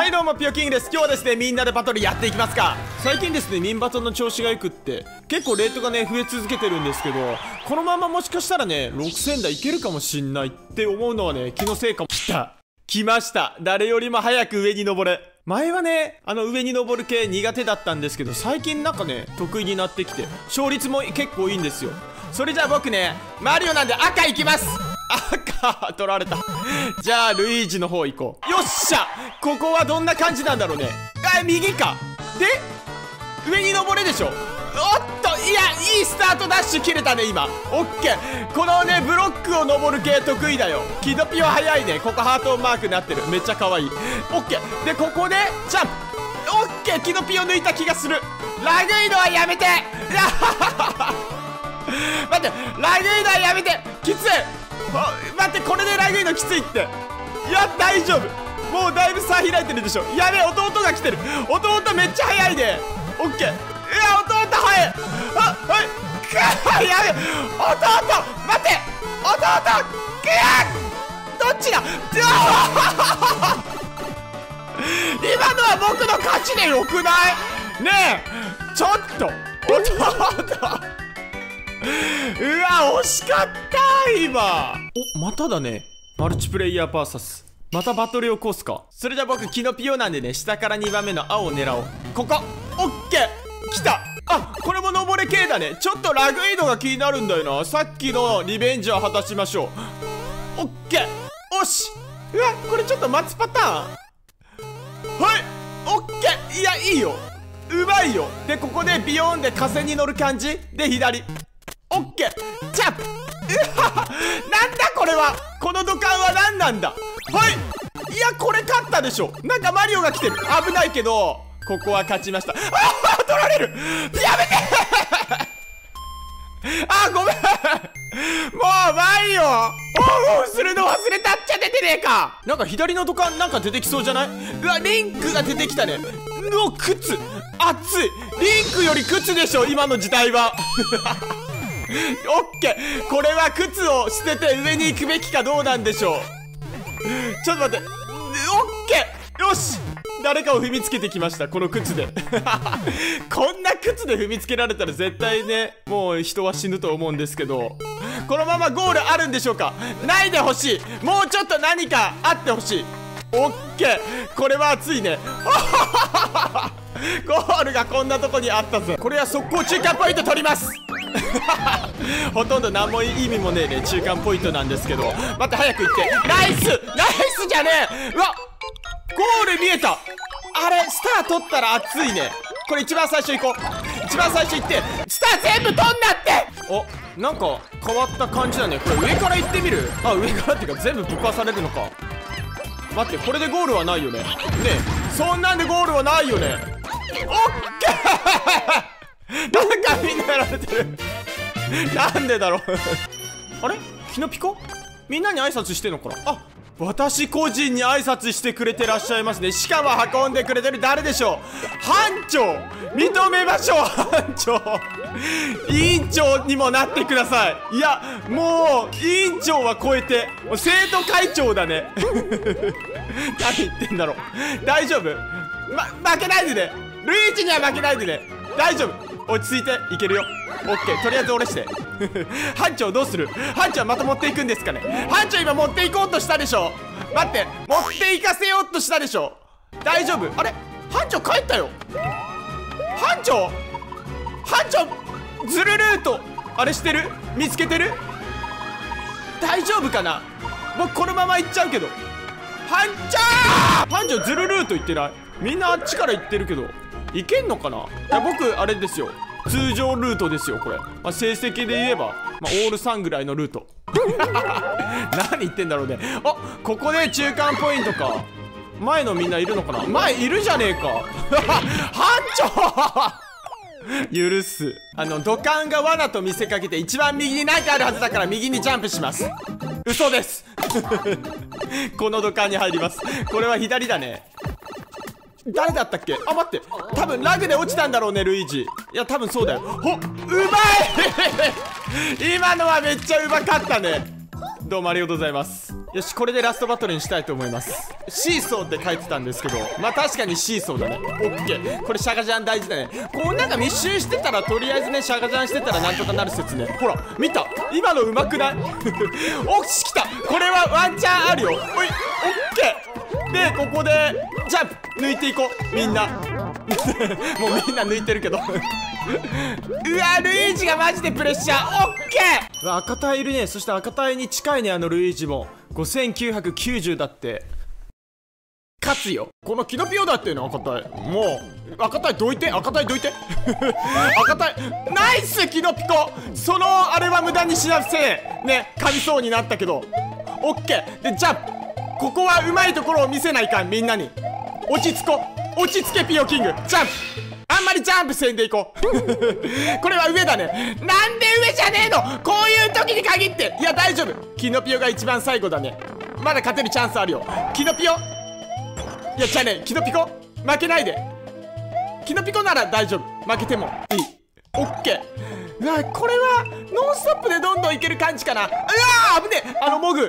はいどうも、ピヨキングです。今日はですね、みんなでバトルやっていきますか。最近ですね、ミンバトの調子がよくって結構レートがね増え続けてるんですけど、このままもしかしたらね6000台いけるかもしんないって思うのはね、気のせいかも。来ました。誰よりも早く上に登れ。前はね上に登る系苦手だったんですけど、最近なんかね得意になってきて勝率も結構いいんですよ。それじゃあ僕ねマリオなんで赤いきます。赤取られた。じゃあルイージの方行こう。よっしゃ、ここはどんな感じなんだろうね。右か。で上に登れでしょ。おっと、いや、いいスタートダッシュ切れたね今。オッケー。このねブロックを登る系得意だよ。キドピオ早いね。ここハートマークになってる。めっちゃ可愛い。オッケー。でここでジャンプ。オッケー。キドピオ抜いた気がする。ラグいのはやめて。待って、ラグいのはやめて。きつい。待って、これでラグいのきついって。いや大丈夫。もうだいぶ差開いてるでしょ。やべえ、弟が来てる。弟めっちゃ速いね。オッケー。いや弟速い。はい、やべえ弟、待って弟、どっちだ。今のは僕の勝ちでよくないねえ。ちょっと弟うわ惜しかった今。お、まただね。マルチプレイヤー VS またバトルを起こすか。それじゃあ僕キノピオなんでね、下から2番目の青を狙おう。ここオッケー。来た。あ、これも登れ系だね。ちょっとラグイドが気になるんだよな。さっきのリベンジを果たしましょう。オッケー。おし。うわ、これちょっと待つパターン。はいオッケー。いやいいよ、うまいよ。でここでビヨーンで風に乗る感じで左オッケー。ジャンプ。なんだこれは。この土管は何なんだ。はい。いやこれ勝ったでしょ。なんかマリオが来てる。危ないけどここは勝ちました。あ取られる。やめてあごめん。もうマリオオフするの忘れたっちゃ出てねえか。なんか左の土管なんか出てきそうじゃない。うわリンクが出てきたね。の靴熱い。リンクより靴でしょ今の時代は。オッケー。これは靴を捨てて上に行くべきかどうなんでしょう。ちょっと待って。オッケー。よし、誰かを踏みつけてきました、この靴で。こんな靴で踏みつけられたら絶対ねもう人は死ぬと思うんですけど、このままゴールあるんでしょうか。ないでほしい。もうちょっと何かあってほしい。オッケー。これは熱いね。ゴールがこんなとこにあったぜ。これは速攻中間ポイント取ります。ほとんど何も意味もねえね、中間ポイントなんですけど。待って、早く行って。ナイスナイスじゃねえ。うわゴール見えた。あれスター取ったら熱いね。これ一番最初行こう。一番最初行ってスター全部取んなって。お、なんか変わった感じだね。これ上から行ってみる。あ、上からっていうか全部ぶっ壊されるのか。待って、これでゴールはないよね。ねえ、そんなんでゴールはないよね。オッケー。なんかみんなやられてる。なんでだろう。あれキノピコみんなに挨拶してんのかな。あ、私個人に挨拶してくれてらっしゃいますね。しかも運んでくれてる。誰でしょう。班長認めましょう。班長委員長にもなってください。いやもう委員長は超えてもう生徒会長だね。何言ってんだろう。大丈夫、負けないでね。ルイージには負けないでね。大丈夫、落ち着いていけるよ。オッケー。とりあえず俺して。班長どうする。班長また持っていくんですかね。班長今持っていこうとしたでしょ。待って、持っていかせようとしたでしょ。大丈夫。あれ班長帰ったよ。班長ズルルートあれしてる。見つけてる。大丈夫かな。僕このまま行っちゃうけど。班長ズルルート行ってない。みんなあっちから行ってるけど行けんのかな。いや僕あれですよ、通常ルートですよこれ。成績で言えば、オール3ぐらいのルート。何言ってんだろうね。あ、ここで中間ポイントか。前のみんないるのかな。前いるじゃねえか。班長許す。土管が罠と見せかけて一番右に何かあるはずだから右にジャンプします。嘘です。この土管に入ります。これは左だね。誰だったっけ。あ、待って、多分ラグで落ちたんだろうね、ルイージ。いや多分そうだよ。うまい。今のはめっちゃうまかったね。 どうもありがとうございます。よし、これでラストバトルにしたいと思います。シーソーって書いてたんですけど、まあ確かにシーソーだね。オッケー。これシャガジャン大事だね。こうなんか密集してたら、とりあえずねシャガジャンしてたらなんとかなる説ね。ほら見た、今のうまくないおっし、来た。これはワンチャンあるよ。おい、オッケーで、ここでジャンプ抜いていこう、みんなもうみんな抜いてるけどうわ、ルイージがマジでプレッシャー。オッケー。うわ、赤タイいるね。そして赤タイに近いね、ルイージも5990だって。勝つよ、このキノピオだっていうの。赤タイ、もう赤タイどいて、赤タイどいて赤タイナイス。キノピコ、そのあれは無駄にしなせいね。噛みそうになったけどオッケーで、ジャンプ。ここはうまいところを見せないかん、みんなに。落ち着こう、落ち着けピオキング。ジャンプ、あんまりジャンプせんでいこうこれは上だね。なんで上じゃねえの、こういう時に限って。いや大丈夫、キノピオが一番最後だね。まだ勝てるチャンスあるよ、キノピオ。いやじゃあね、キノピコ負けないで。キノピコなら大丈夫、負けてもいい。オッケー。うわ、これはノンストップでどんどんいける感じかな。うわー危ねえ、モグ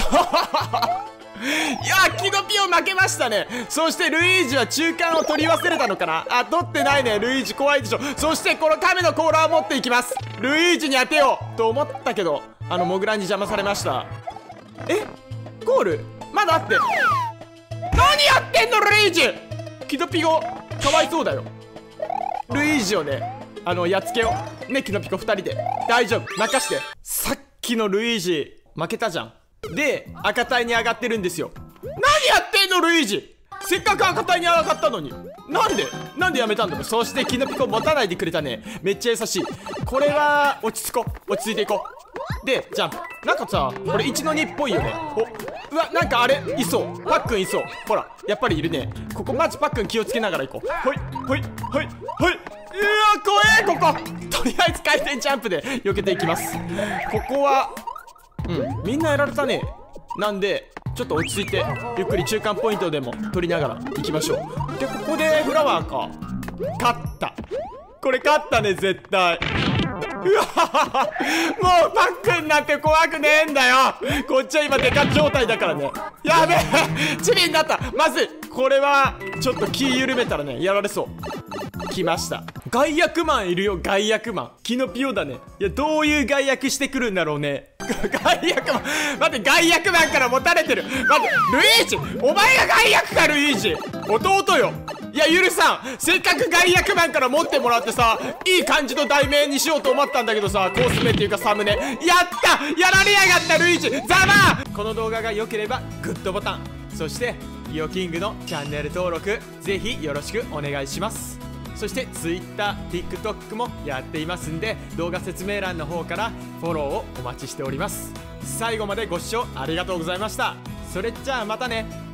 いや、キノピオ負けましたね。そしてルイージは中間を取り忘れたのかな。あ、取ってないね。ルイージ怖いでしょ。そしてこの亀の甲羅を持っていきます。ルイージに当てようと思ったけど、モグラに邪魔されました。え、ゴールまだあって、何やってんのルイージ。キノピオかわいそうだよ。ルイージをね、やっつけようね。キノピコ2人で大丈夫、任して。さっきのルイージ負けたじゃん。で、赤タイに上がってるんですよ。何やってんのルイージ。せっかく赤タイに上がったのに、なんでやめたんだろう。そしてキノピコ持たないでくれたね。めっちゃ優しい。これは落ち着こう、落ち着いていこう。で、ジャンプ。なんかさ、これ1の2っぽいよね。うわ、なんかあれいそう。パックンいそう。ほら、やっぱりいるね。ここマジパックン気をつけながら行こう。ほいほいほいほい。うわ、怖え。こことりあえず回転ジャンプで避けていきます。ここはみんなやられたね。なんでちょっと落ち着いて、ゆっくり中間ポイントでも取りながら行きましょう。で、ここでフラワーか。勝った、これ勝ったね絶対。うわもうパックンなんて怖くねえんだよ。こっちは今デカ状態だからね。やべえチビになった。まずい、これはちょっと気緩めたらね、やられそう。来ました、害悪マンいるよ。害悪マンキノピオだね。いや、どういう害悪してくるんだろうね害悪マン、待って、害悪マンから持たれてる。待って、ルイージ、お前が害悪か。ルイージ弟よ。いや、許さん。せっかく害悪マンから持ってもらってさ、いい感じの題名にしようと思ったんだけどさ、コース名っていうかサムネやった、やられやがったルイージ、ざまー。この動画が良ければグッドボタン、そしてピオキングのチャンネル登録ぜひよろしくお願いします。そして Twitter、TikTok もやっていますんで、動画説明欄の方からフォローをお待ちしております。最後までご視聴ありがとうございました。それじゃあまたね。